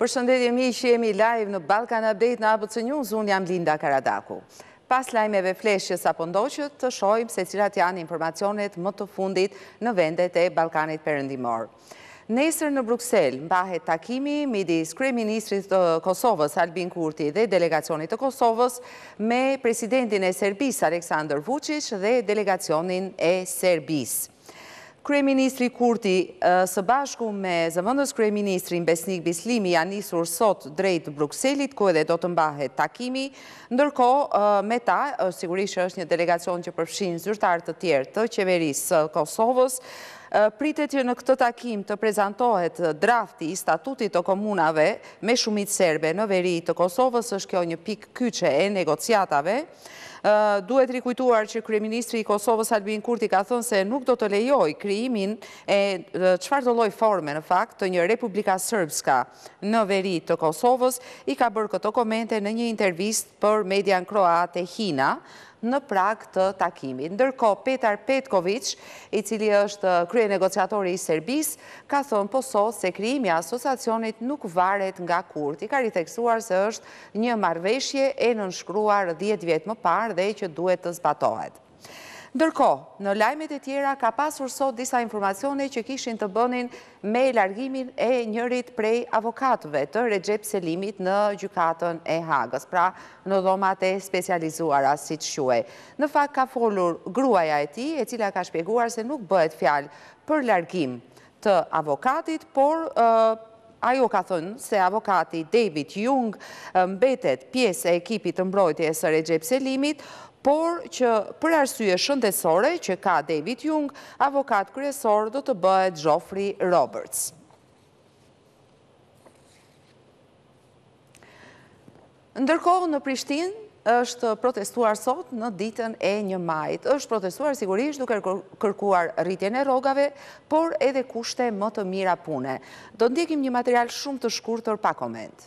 Përshëndetje miq, jemi live në Balkan Update në ABC News, unë jam Linda Karadaku. Pas lajmeve fleshjes apo ndoqët, të shohim se cilat janë informacionet më të fundit në vendet e Ballkanit Perëndimor. Nesër në Bruksel mbahet takimi midis kryeministrit të Kosovës Albin Kurti dhe delegacionit të Kosovës me presidentin e Serbisë Aleksandar Vučić dhe delegacionin e Serbisë. Kryeministri Kurti së bashku me zëvendës kryeministrin Besnik Bislimi janë nisur sot drejt Brukselit, ku edhe do të mbahet takimi, ndërkohë me ta, sigurisht është një delegacion që përfshin zyrtar të tjerë të qeverisë së Kosovës. Pritet që në këtë takim të prezantohet drafti i statutit të komunave me shumicë serbe në veri të Kosovës, është kjo një pikë kyçe e negociatave. Duhet rikujtuar që kryeministri i Kosovës Albin Kurti ka thënë se nuk do të lejojë krijimin e çfarë do lloj forme në fakt të një Republika Srpska në veri të Kosovës. I ka bërë këto komente në një intervistë për median kroate Hina në prag të takimit. Ndërkohë, Petar Petković, i cili është kryenegociatori i Serbisë, ka thënë po sot se krijimi i asociacionit nuk varet nga Kurti. Ka riteksuar se është një marrëveshje e nënshkruar 10 vjet më parë dhe që duhet të zbatohet. Ndërkohë, në lajmet e tjera ka pasur sot disa informacione që kishin të bënin me largimin e njërit prej avokatëve të Recep Selimit në gjykatën e Hagës, pra në dhomat e specializuara, siç quhej. Në fakt ka folur gruaja e tij, e cila ka shpjeguar se nuk bëhet fjalë për largim të avokatit, por ajo ka thënë se avokati David Jung mbetet pjesë e ekipit të mbrojtjes së Recep Selimit, por që për arsye shëndetësore që ka David Jung, avokat kryesor do të bëhet Geoffrey Roberts. Ndërkohë në Prishtinë është protestuar sot në ditën e 1 majit. Është protestuar sigurisht duke kërkuar rritjen e rrogave, por edhe kushte më të mira pune. Do ndjekim një material shumë të shkurtër pa koment.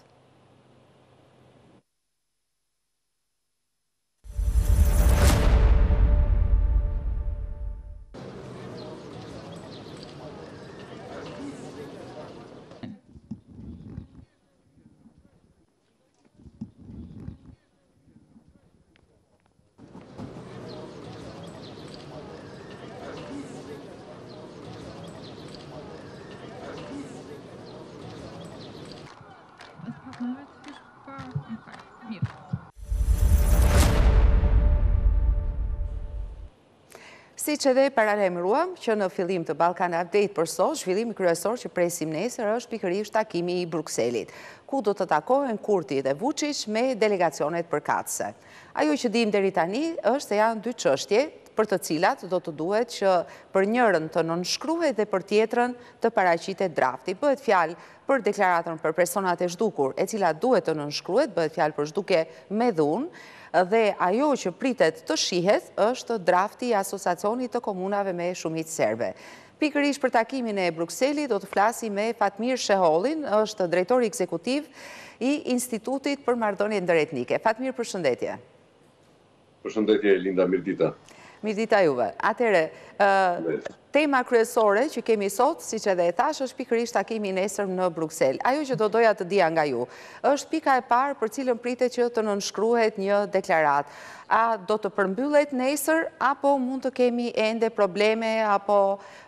Si që dhe paralajmëruam që në fillim të Balkan Update për sot, zhvillimi kryesor që presim nesër është pikërisht takimi i Brukselit, ku do të takohen Kurti dhe Vučić me delegacionet përkatëse. Ajo që dim deri tani është se janë dy çështje për të cilat do të duhet që për njërën të nënshkruhet dhe për tjetrën të paraqitet drafti. Bëhet fjalë për deklaratën për personat e zhdukur, e cila duhet të nënshkruhet, bëhet fjalë për zhdukje me dhunë, dhe ajo që pritet të shihet është drafti i asociacionit të komunave me shumicë serbe. Pikërisht për takimin e Brukselit do të flasim me Fatmir Shehollin, është drejtori ekzekutiv i Institutit për Marrëdhënie Ndëretnike. Fatmir, përshëndetje. Përshëndetje, Linda, mirdita. Mirdita juve. Atere, tema kryesore që kemi sot, si që edhe e thash, është pikërisht takimi nesër në Bruksel. Ajo që do doja të dija nga ju, është pika e parë për cilën pritet që të nënshkruhet një deklarat. A do të përmbyllet nesër, apo mund të kemi ende probleme, apo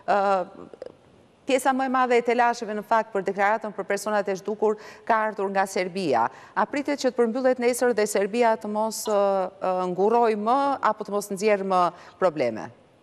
pjesa më e madhe e telasheve në fakt për deklaratën për personat e zhdukur ka ardhur nga Serbia. A pritet që të përmbyllet nesër dhe Serbia të mos nguroj më, apo të mos nxjerrë më probleme?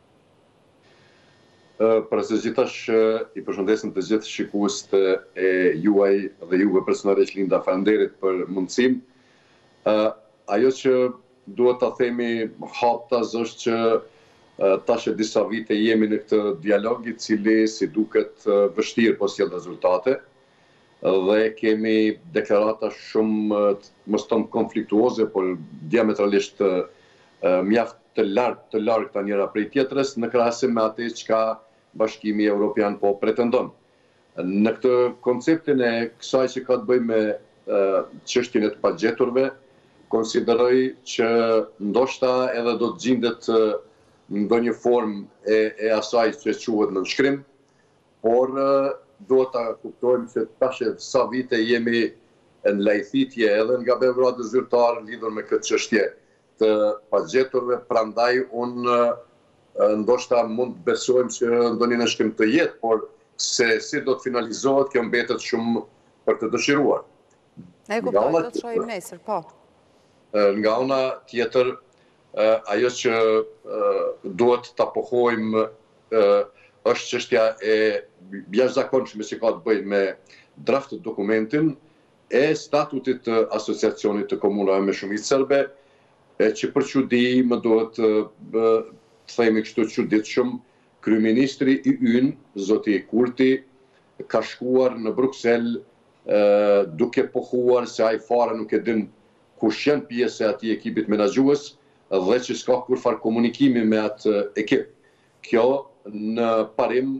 Para se gjithash i përshëndesim të gjithë shikuesit e juaj dhe juve personalisht, Linda, faleminderit për mundësim. Ajo që duhet ta themi haptas është që tash e disa vite jemi në këtë dialog i cili si duket vështirë po sjell rezultate dhe kemi deklarata shumë mos them konfliktuoze, por diametralisht mjaft të largta njëra prej tjetrës në krahasim me atë çka Bashkimi Evropian po pretendon. Në këtë konceptin e kësaj që ka të bëjë me çështjen e të pagjeturve, konsideroj që ndoshta edhe do të gjendet në ndonjë formë e asaj që quhet nënshkrim, por duhet ta kuptojmë se tash sa vite jemi në lajthitje edhe nga Beogradi zyrtar lidhur me këtë çështje të pagjeturve, prandaj unë ndoshta mund të besojmë që ndonjë ndëshkim të jetë, por se si do të finalizohet, kjo mbetet shumë për të dëshiruar. E kuptoj, do të shohim nesër, po. Nga ana tjetër, ajo që duhet ta pohojmë është çështja e jashtëzakonshme që ka të bëjë me draft dokumentin e statutit të asociacionit të komunave me shumicë serbe, që për çudi më duhet të themi kështu çuditshëm, kryeministri i ynë, zoti Kurti, ka shkuar në Bruksel duke pohuar se ai fare nuk e din kush janë pjesë e atij ekipit menaxhues dhe që s'ka kurfar komunikimi me atë ekip. Kjo në parim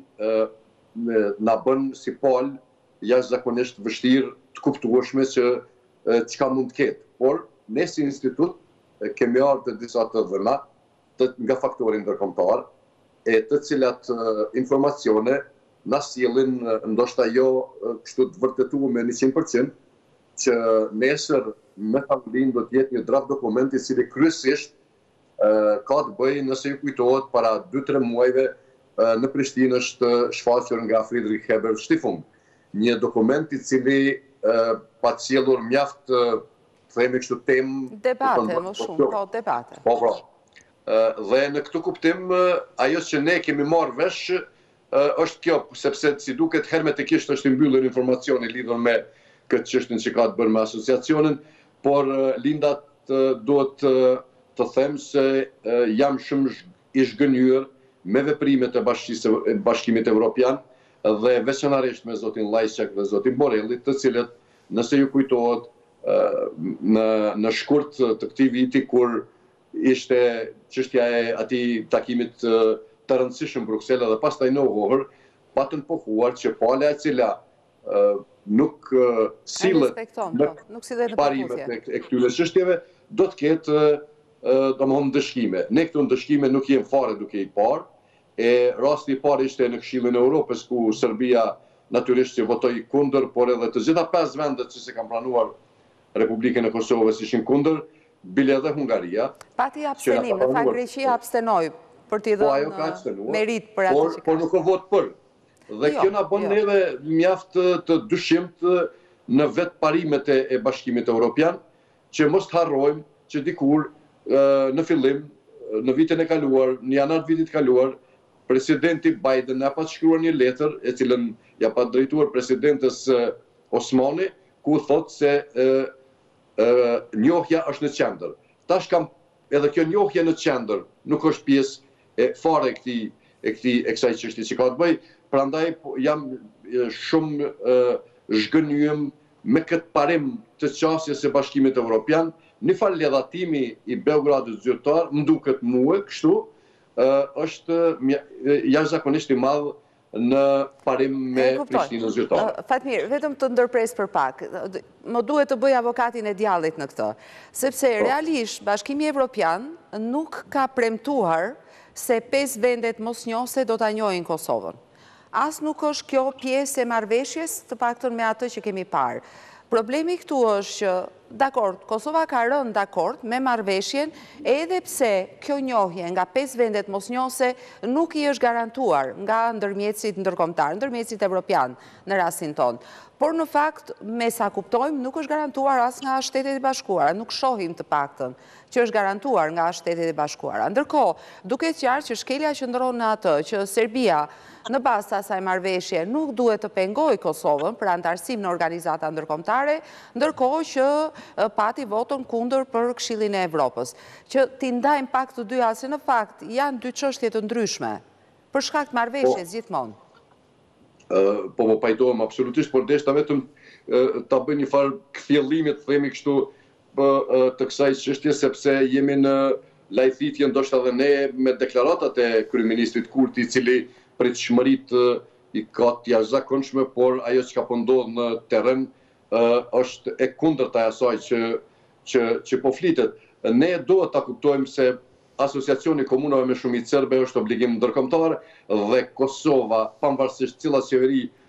na bën si palë jashtëzakonisht vështirë të kuptueshme që çka mund të ketë. Por ne si institut kemi ardhur të disa të dhëna nga faktori ndërkombëtar, e të cilat informacione na sjellin ndoshta jo kështu të vërtetuar me 100%, që nesër me tavolinë do të jetë një draft dokumenti i cili kryesisht ka të bëjë, nëse ju kujtohet, para 2-3 muajve në Prishtinë është shfaqur nga Friedrich Heber Stiftung, një dokument i cili pa sjellur mjaft, themi kështu, temë debate, më shumë, po debate. Po. Dhe në këtë kuptim, ajo që ne kemi marrë vesh është kjo, sepse si duket hermetikisht është i mbyllur informacioni lidhur me këtë çështjen që ka të bëjë me asociacionin, por Linda duhet të them se jam shumë i zhgënjur me veprimet e Bashkimit Evropian dhe veçanërisht me zotin Lajçak dhe zotin Borelli, të cilët, nëse ju kujtohet, në shkurt të këtij viti kur ishte çështja e atij takimit të rëndësishëm Bruksel dhe pastaj në Ohër, patën pohuar që pala e cila nuk sillet në parimet e këtyre çështjeve do të ketë domthonë ndëshkime. Ne këto ndëshkime nuk jemi fare duke i parë. Rasti i parë ishte në Këshillin e Europës, ku Serbia natyrisht që votoi kundër, por edhe të gjitha 5 vendet që se kanë pranuar Republikën e Kosovës ishin kundër, bile edhe Hungaria. Pati abstenim, në fakt Greqia abstenoi për t'i dhënë merit për atë që ka. Por nuk ka vot për. Dhe kjo na bën neve mjaft të dyshimt në vetë parimet e Bashkimit Evropian, që mos të harrojmë që dikur në fillim, në vitin e kaluar, në janar vitit kaluar, presidenti Biden ja pa shkruar një letër e cilën ja pa drejtuar presidentes Osmani, ku thotë se njohja është në qendër. Tash kam edhe kjo njohje në qendër nuk është pjesë e fare e kësaj çështje që ka të bëjë, prandaj jam shumë zhgënjur me këtë parim të qasjes së Bashkimit Evropian, një fal ledhatimi i Beogradit zyrtar, më duket mua kështu, është jashtëzakonisht i madh në parim me Prishtinën zyrtare. Fatmir, vetëm të ndërpres për pak, më duhet të bëj avokatin e djallit në këtë, sepse realisht Bashkimi Evropian nuk ka premtuar se 5 vendet mosnjose do ta njohin Kosovën. As nuk është kjo pjesë e marrëveshjes, të paktën me atë që kemi parë. Problemi këtu është që, dakord, Kosova ka rënë dakord me marrëveshjen, edhe pse kjo njohje nga 5 vendet mosnjose nuk i është garantuar nga ndërmjetësit ndërkombëtar, ndërmjetësit evropian në rastin tonë. Por në fakt, me sa kuptojmë, nuk është garantuar as nga Shtetet e Bashkuara, nuk shohim të paktën që është garantuar nga Shtetet e Bashkuara. Ndërkohë, duket qartë që shkelja qëndron në atë që Serbia në bazë të asaj marrëveshje nuk duhet të pengojë Kosovën për antarësim në organizata ndërkombëtare, ndërkohë që pati votën kundër për Këshillin e Evropës. Që t'i ndajmë pak të dyja, se në fakt janë dy çështje të ndryshme, për shkak të marrëveshjes gjithmonë. Po pajtohem absolutisht, por deshta vetëm ta bëj një farë kthjellimi, të themi kështu, të kësaj çështje, sepse jemi në lajthitje ndoshta edhe ne me deklaratat e kryeministrit Kurti, i cili pritshmëritë i ka të jashtëzakonshme, por ajo që po ndodh në terren është e kundërta e asaj që po flitet. Ne duhet ta kuptojmë se Asociacioni Komunave me Shumicë Serbe është obligim ndërkombëtar dhe Kosova, pavarësisht cila qeveri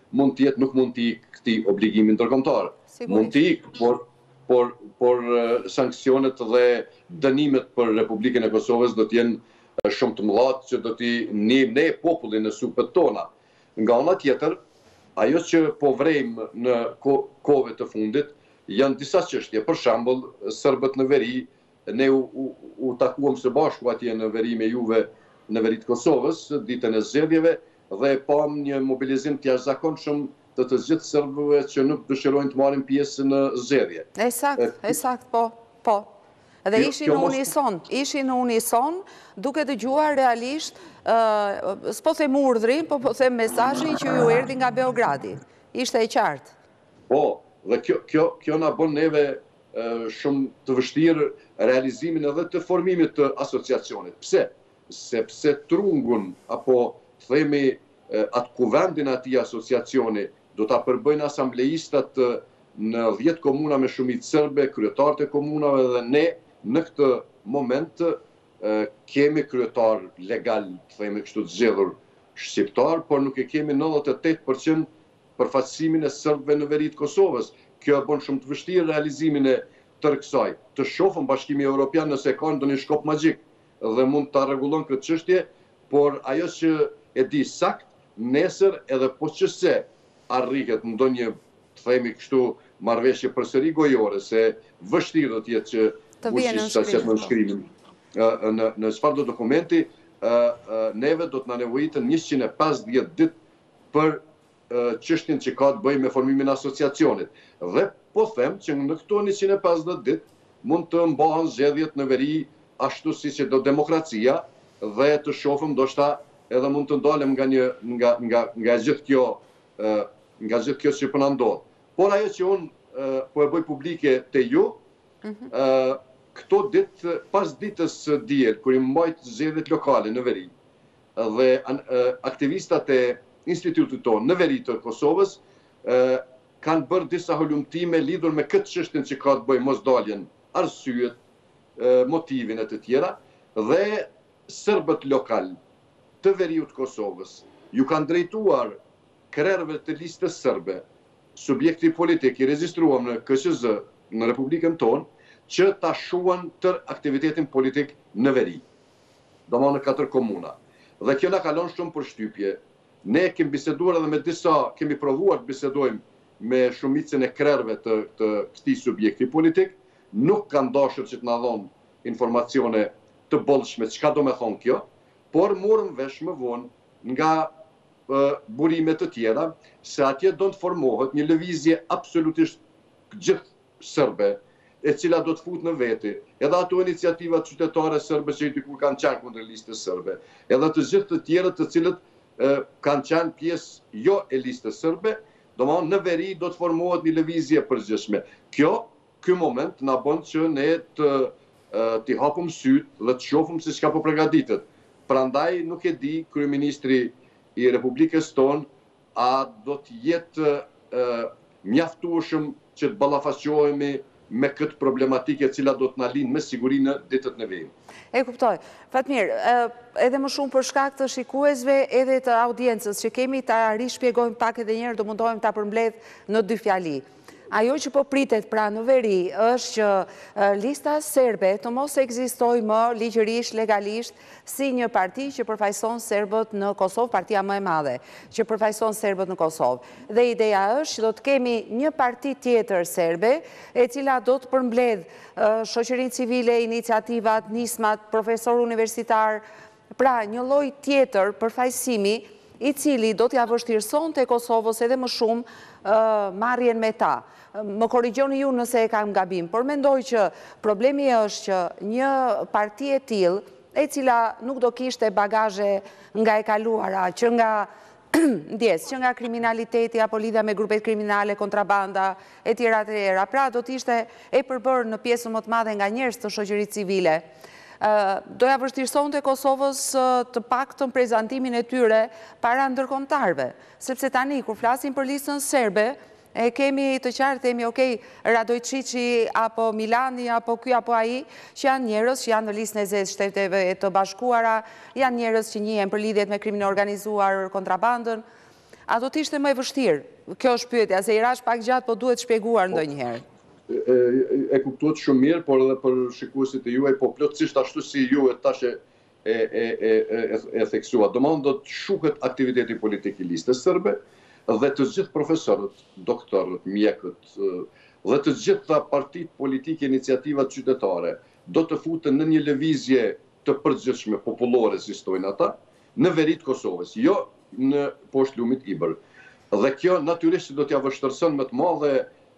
mund të jetë nuk mund të ikë këtij obligimi ndërkombëtar. Mund të ikë, por sanksionet dhe dënimet për Republikën e Kosovës do të jenë shumë të mëdha që do t'i ne popullin në supet tona. Nga ana tjetër, ajo që po vrejmë në kohëve të fundit janë disa çështje. Për shembull, serbët në veri, ne u takuam së bashku atje në veri me juve në veri të Kosovës, ditën e zgjedhjeve, dhe pam një mobilizim të jashtëzakonshëm të gjithë serbëve që nuk dëshirojnë të marrin pjesë në zgjedhje. Ësakt, po. Dhe ishin në unison, duke dëgjuar realisht, s'po them urdhrin, po them mesazhin që ju erdhi nga Beogradi. Ishte e qartë. Po, dhe kjo na bën neve shumë të vështirë realizimin edhe të formimit të asociacionit. Pse? Sepse trungun, apo themi atë kuvendin atij asociacioni, do ta përbëjnë asamblejistat në 10 komuna me shumicë serbe, kryetarët e komunave, dhe ne në këtë moment kemi kryetar legal, themi kështu, të zgjedhur shqiptar, por nuk e kemi 98% përfaqësimin e serbëve në veri të Kosovës. Kjo e bën shumë të vështirë realizimin e tërë kësaj. Të shohim Bashkimi Evropian nëse ka ndonjë shkop magjik dhe mund ta rregullon këtë çështje, por ajo që e di sakt, nesër edhe po çse arrihet ndonjë, themi kështu, marrëveshje përsëri gojore, se vështirë do të jetë që bujqësia në shkrimin në çfarë do dokumenti, neve do të na nevojitën 150 ditë për çështjen që ka të bëjë me formimin e asociacionit. Dhe po them që në këto 150 ditë mund të mbahen zgjedhjet në veri ashtu siç e do demokracia, dhe të shohim ndoshta edhe mund të ndalem nga gjithë kjo që po na ndodh. Por ajo që unë po e bëj publike te ju, këto ditë, pas ditës së diel, kur i mbajt zgjedhjet lokale në veri, dhe aktivistat e institutit tonë në veri të Kosovës kanë bërë disa holumtime lidhur me këtë çështjen që ka të bëjë mosdaljen, arsyet, motivin e të tjera, dhe serbët lokal të veriut të Kosovës ju kanë drejtuar krerëve të listës serbe, subjekti politik i regjistruar në KQZ në Republikën tonë, që ta shuan tër aktivitetin politik në veri, domethënë në 4 komuna. Dhe kjo na kalon shumë për shtypje. Ne kemi biseduar edhe me disa, kemi provuar të bisedojmë me shumicën e krerëve të këtij subjekti politik, nuk kanë dashur që të na dhonë informacione të bollshme çka do me thonë kjo, por morëm vesh më vonë nga burime të tjera se atje do të formohet një lëvizje absolutisht gjithë serbe, e cila do të futë në veti, edhe ato iniciativat qytetare serbe që diku kanë qenë kundër listës serbe, edhe të gjithë të tjerët të cilët kanë qenë pjesë jo e listës serbe, domethënë në veri do të formohet një lëvizje përgjithshme. Ky moment na bën që ne të hapim syt dhe të shohim se çka po përgatitet. Prandaj nuk e di kryeministri i Republikës tonë a do të jetë mjaftueshëm që të ballafaqohemi me këtë problematike cila do të na linë me siguri në ditët në vijim. E kuptoj. Fatmir, edhe më shumë për shkak të shikuesve edhe të audiencës që kemi, ta rishpjegojmë pak edhe njerë, do mundohem ta përmbledh në 2 fjali. Ajo që po pritet pra në veri është që lista serbe të mos ekzistoj më ligjërisht, legalisht, si një parti që përfaqëson serbët në Kosovë, partia më e madhe, që përfaqëson serbët në Kosovë. Dhe ideja është që do të kemi një parti tjetër serbe, e cila do të përmbledh shoqërinë civile, iniciativat, nismat, profesor universitar, pra një lloj tjetër përfaqësimi i cili do t'ja vështirësonte Kosovës edhe më shumë marrjen me ta. Më korrigjoni ju nëse e kam gabim, por mendoj që problemi është që një parti e tillë, e cila nuk do kishte bagazhe nga e kaluara, që nga që nga kriminaliteti apo lidhja me grupet kriminale, kontrabanda, e tjera të tjera, pra do t'ishte e përbërë në pjesën më të madhe nga njerëz të shoqërisë civile. Doja vështirësonte Kosovës të paktën prezantimin e tyre para ndërkombëtarëve, sepse tani kur flasim për listën serbe, e kemi të qartë, themi, okej, Radojčići, apo Milani, apo ky apo ai, që janë njerëz që janë në listën e zezë Shteteve të Bashkuara, janë njerëz që njihen për lidhjet me krimin e organizuar, kontrabandën. A do t'ishte më e vështirë? Kjo është pyetja, se i rash pak gjatë, po duhet shpjeguar ndonjëherë. E kuptuat shumë mirë, por edhe për shikuesit e juaj, po plotësisht ashtu si ju e tash e theksua. Domethënë do të shuhet aktiviteti politik i listës sërbe dhe të gjithë profesorët, doktorët, mjekët dhe të gjitha partitë politike, iniciativat qytetare do të futen në një lëvizje të përgjithshme popullore, si thojnë ata, në veri të Kosovës, jo në poshtë lumit Ibër. Dhe kjo natyrisht do t'ja vështërson më të madhe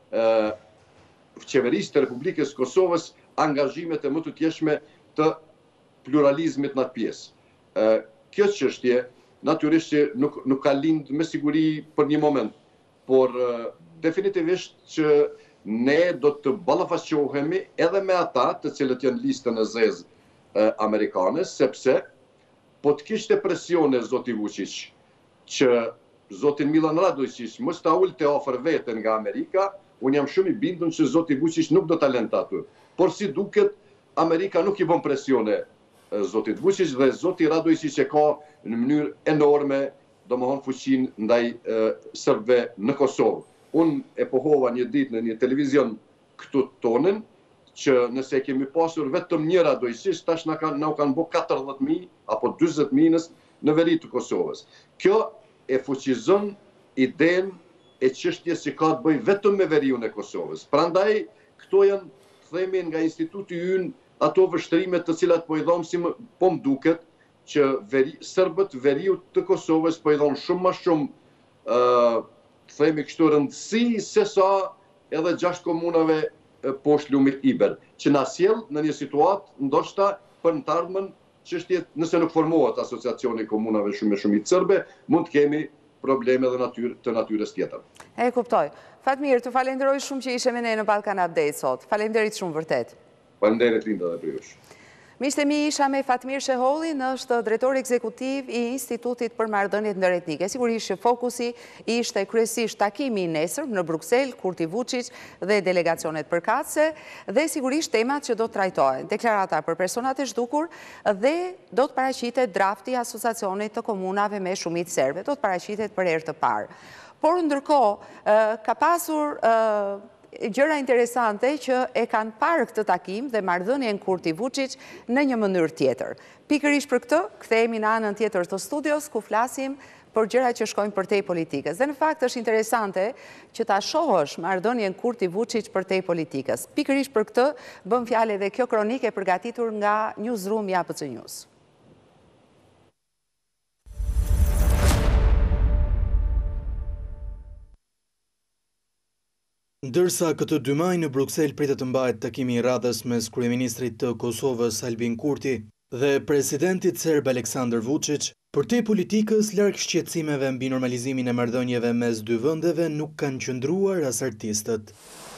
qeverisë të Republikës Kosovës angazhimet e më të tjeshme të pluralizmit në atë pjesë. Kjo çështje natyrisht që nuk ka lind me siguri për një moment, por definitivisht që ne do të ballafaqohemi edhe me ata të cilët janë listën e zezë amerikane, sepse po të kishte presione zoti Vučić që zotin Milan Radojčić mos ta ulte afër veten nga Amerika, unë jam shumë i bindur që zoti Vučić nuk do ta lënte aty. Por si duket, Amerika nuk i bën presione zotit Vučić dhe zoti Radojčić e ka në mënyrë enorme, domethënë fuqinë ndaj serbëve në Kosovë. Unë e pohova një ditë në një televizion këtu tonën, që nëse kemi pasur vetëm një Radojčić, tash na u kanë bë 40.000 apo 40.000 në veri të Kosovës. Kjo e fuqizon idenë e çështjes që ka të bëjë vetëm me veriun e Kosovës. Prandaj, këto janë, themi, nga instituti ynë, ato vështrimet të cilat po i dhomsim, po më duket që serbët veriut të Kosovës po i dhon shumë më shumë, themi kështu, rëndësi se sa edhe 6 komunave poshtë lumit Ibër, që na sjell në një situatë ndoshta për në të ardhmen çështje, nëse nuk formohet asociacioni komunave shumicë serbe, mund të kemi probleme dhe të natyrës tjetër. E kuptoj. Fatmir, të falenderoj shumë që ishe me ne në Balkan Update sot. Falenderit shumë vërtet. Falenderit Linda dhe për jush. Miqtë e mi, isha me Fatmir Shehollin, është drejtori ekzekutiv i Institutit për Marrëdhëniet Ndërretnike. Sigurisht që fokusi ishte kryesisht takimi i nesër në Bruksel, Kurti Vučić dhe delegacionet përkatëse, dhe sigurisht temat që do të trajtohen, deklarata për personat e zhdukur dhe do të paraqitet drafti i asociacionit të komunave me shumicë serbe, do të paraqitet për herë të parë. Por ndërkohë ka pasur gjëra interesante që e kanë parë këtë takim dhe marrëdhënien Kurti Vučić në një mënyrë tjetër. Pikërisht për këtë, kthehemi në anën tjetër të studios, ku flasim për gjëra që shkojnë përtej politikës. Dhe në fakt është interesante që ta shohësh marrëdhënien Kurti Vučić përtej politikës. Pikërisht për këtë bën fjalë edhe kjo kronikë e përgatitur nga Newsroom i APC News. Ndërsa këtë 2 maj në Bruksel pritet të mbahet takimi i radhës mes kryeministrit të Kosovës Albin Kurti dhe presidentit serb Aleksandar Vučić, përtej politikës larg shqetësimeve mbi normalizimin e marrëdhënieve mes dy vendeve nuk kanë qëndruar as artistët.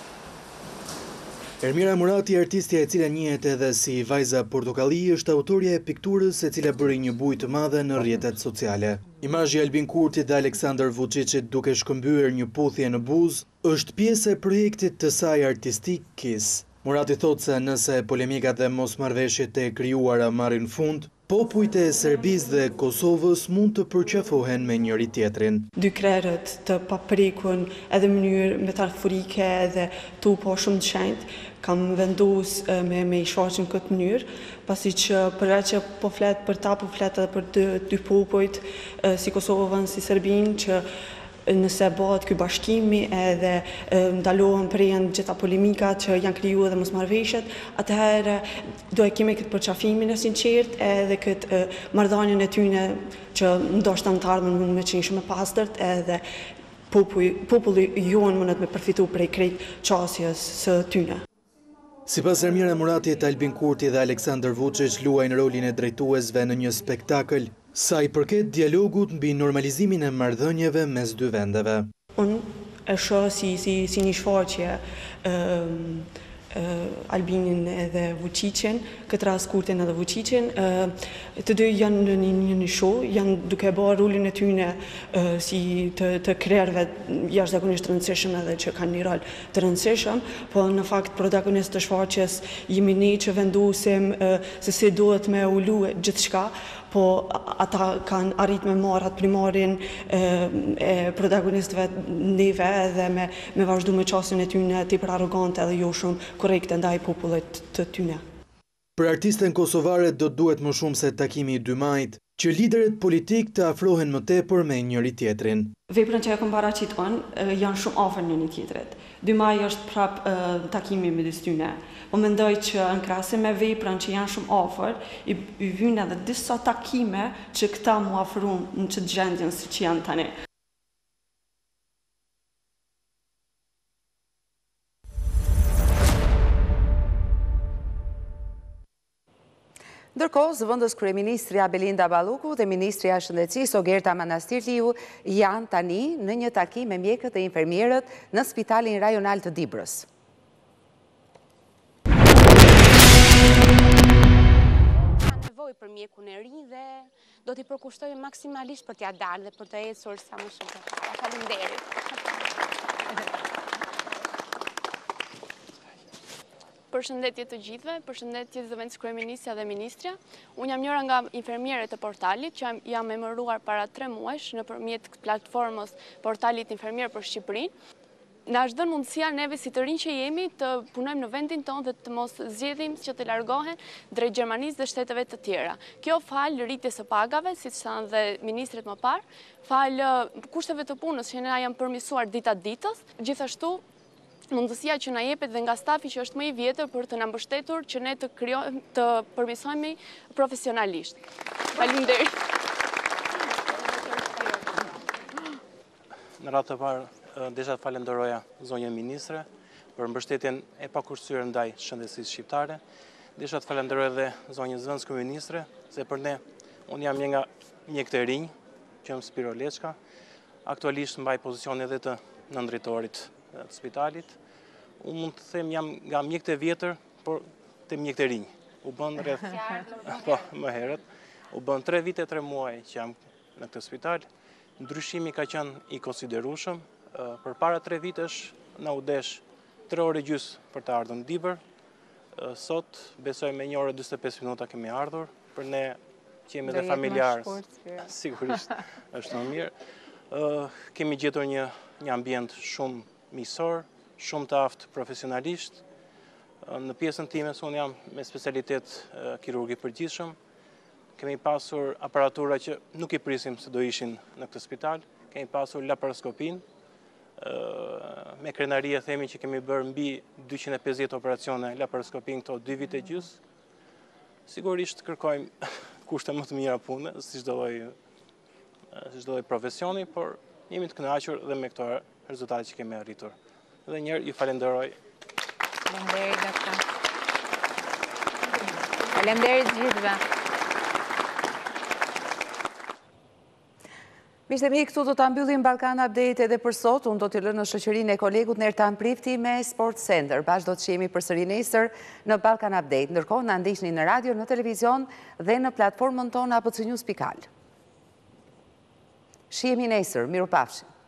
Ermira Murati, artistja e cila njihet edhe si Vajza Portokalli, është autorja e pikturës e cila bëri një bujë të madhe në rrjetet sociale. Imazhi i Albin Kurtit dhe Aleksandar Vučićit duke shkëmbyer një puthje në buzë është pjesë e projektit të saj artistik Kiss. Murati thotë se nëse polemikat dhe mosmarrëveshjet e krijuara marrin fund, popujt e Serbisë dhe Kosovës mund të përqafohen me njëri tjetrin. Dy krerët të paprikun edhe mënyrë metaforike edhe tu po shumë të shenjtë, kam vendus me i shfaqen këtë mënyrë, pasi që përveç që po flet për ta, po flet edhe për dy popujt, si Kosovën, si Serbinë, që nëse bëhet ky bashkimi edhe ndalohen prejen gjitha polemikat që janë kriju edhe mosmarrëveshjet, atëherë do e kemi këtë përqafimin e sinqert edhe këtë marrëdhënien e tyre që ndoshta në të ardhmen mund me qenë shumë e pastërt edhe populli jonë mund me përfitu prej krejt qasjes së tyre. Sipas Ermira Muratit, Albin Kurti dhe Aleksandar Vučić luajnë rolin e drejtuesve në një spektakël sa i përket dialogut mbi normalizimin e marrëdhënieve mes dy vendeve. Unë e shoh si një shfaqje Albinin edhe Vučićin, këtë rast Kurtin edhe Vučićin, të dy janë në një show, janë duke bërë rolin e tyre si të krerëve jashtëzakonisht të rëndësishëm edhe që kanë një rol të rëndësishëm, po në fakt protagonist të shfaqjes jemi ne që vendosim se si duhet me ulu gjithçka, po ata kanë arrit me marrë atë primarin e protagonistëve neve edhe me vazhdu me qasjen e tyne tepër arrogante edhe jo shumë korrekte ndaj popullit të tyne. Për artisten kosovare do duhet më shumë se takimi i 2 majit, që liderët politik të afrohen më tepër me njëri tjetrin. Veprën që e kam paraqitur janë shumë afër njëri tjetrit. 2 maj është prap takimi midis tyne. Po mendoj që në krahasim me veprën që janë shumë afër, i vijnë edhe disa takime që këta mu afrojnë në çdo gjendjen si që janë tani. Ndërkohë, zëvendës kryeministri Belinda Balluku dhe ministri i Shëndetësisë Ogerta Manastirliu janë tani në një takim me mjekët e infermierët në Spitalin Rajonal të Dibrës. Ka nevojë për mjekun e ri dhe do t'i përkushtojmë maksimalisht për t'ia dalë dhe për të ecur sa më shumë. Faleminderit. Përshëndetje të gjithëve, përshëndetje zëvendës kryeministja dhe ministrja. Unë jam njëra nga infermierët e portalit që jam emëruar para 3 muajsh nëpërmjet platformës Portalit Infermier për Shqipërinë. Na është dhënë mundësia neve si të rinj që jemi të punojmë në vendin tonë dhe të mos zgjedhim që të largohen drejt Gjermanisë dhe shteteve të tjera. Kjo fal rritjes së pagave, siç thanë dhe ministrit më parë, fal kushteve të punës që na janë përmirësuar dita ditës, gjithashtu mundësia që na jepet dhe nga stafi që është më i vjetër për të na mbështetur që ne të përmirësohemi profesionalisht. Faleminderit. Në radhë të parë, desha të falenderoja zonjën ministre për mbështetjen e pakushtuar ndaj shëndetësisë shqiptare. Desha të falenderoj edhe zonjën zëvendës kryeministre, se për ne, unë jam një nga mjekët e rinj, që jam Spiro Leçka. Aktualisht mbaj pozicionin edhe të nëndritorit të spitalit. Unë mund të them jam nga mjekët e vjetër, por të mjekët e rinj. U bën rreth po, më herët. U bën 3 vite 3 muaj që jam në këtë spital. Ndryshimi ka qenë i konsiderueshëm. Përpara 3 vitesh na u desh 3 orë gjys për të ardhur në Dibër. Sot besoj me 1 orë 45 minuta kemi ardhur. Për ne që jemi dhe familjarë, sigurisht është më mirë. Kemi gjetur një ambient shumë miqësor, shumë të aftë profesionalisht. Në pjesën time unë jam me specialitet kirurgi përgjithshëm. Kemi pasur aparatura që nuk i prisim se do ishin në këtë spital. Kemi pasur laparoskopin. Me krenarie themi që kemi bërë mbi 250 operacione laparoskopin këto 2 vite gjys. Sigurisht kërkojmë kushte më të mira pune, si çdo lloj profesioni, por jemi të kënaqur dhe me këto rezultate që kemi arritur. Dhe njëherë ju falenderoj. Faleminderit doktor. Faleminderit gjithëve. Miqtë e mi, këtu do të mbyllim Balkan Update edhe për sot. Unë do t'i lënë në shoqërinë e kolegut Nertan Prifti me Sport Center. Bashkë do të shihemi përsëri nesër në Balkan Update. Ndërkohë na ndiqni në radio, në televizion dhe në platformën tonë abcnews.al. Shihemi nesër, mirupafshim.